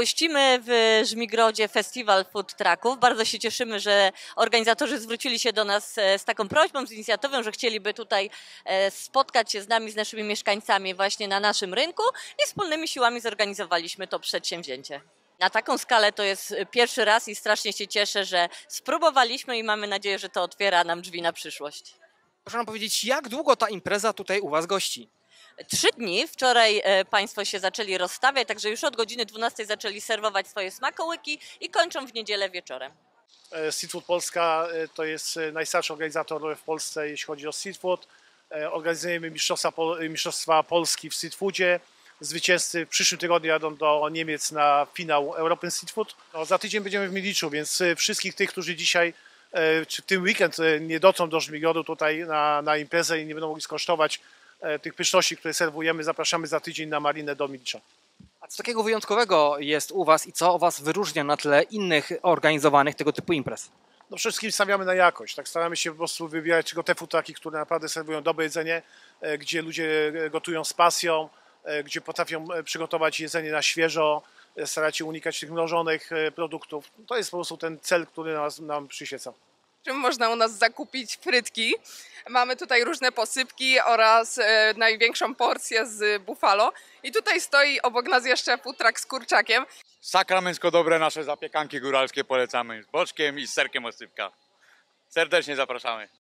Gościmy w Żmigrodzie Festiwal Food Trucków. Bardzo się cieszymy, że organizatorzy zwrócili się do nas z taką prośbą, z inicjatywą, że chcieliby tutaj spotkać się z nami, z naszymi mieszkańcami właśnie na naszym rynku i wspólnymi siłami zorganizowaliśmy to przedsięwzięcie. Na taką skalę to jest pierwszy raz i strasznie się cieszę, że spróbowaliśmy i mamy nadzieję, że to otwiera nam drzwi na przyszłość. Proszę nam powiedzieć, jak długo ta impreza tutaj u Was gości? 3 dni. Wczoraj Państwo się zaczęli rozstawiać, także już od godziny 12 zaczęli serwować swoje smakołyki i kończą w niedzielę wieczorem. Street Food Polska to jest najstarszy organizator w Polsce, jeśli chodzi o street food. Organizujemy Mistrzostwa Polski w street foodzie. Zwycięzcy w przyszłym tygodniu jadą do Niemiec na finał European Street Food. No, za tydzień będziemy w Miliczu, więc wszystkich tych, którzy dzisiaj czy w tym weekend nie dotrą do Żmigrodu tutaj na imprezę i nie będą mogli skosztować tych pyszności, które serwujemy, zapraszamy za tydzień na Marinę do Milicza. A co takiego wyjątkowego jest u Was i co Was wyróżnia na tle innych organizowanych tego typu imprez? No przede wszystkim stawiamy na jakość, tak staramy się po prostu wybierać tylko te food trucki, które naprawdę serwują dobre jedzenie, gdzie ludzie gotują z pasją, gdzie potrafią przygotować jedzenie na świeżo, starać się unikać tych mrożonych produktów. To jest po prostu ten cel, który nam przyświeca. Czym można u nas zakupić frytki? Mamy tutaj różne posypki oraz największą porcję z buffalo. I tutaj stoi obok nas jeszcze food truck z kurczakiem. Sakramencko dobre nasze zapiekanki góralskie polecamy z boczkiem i z serkiem oscypka. Serdecznie zapraszamy.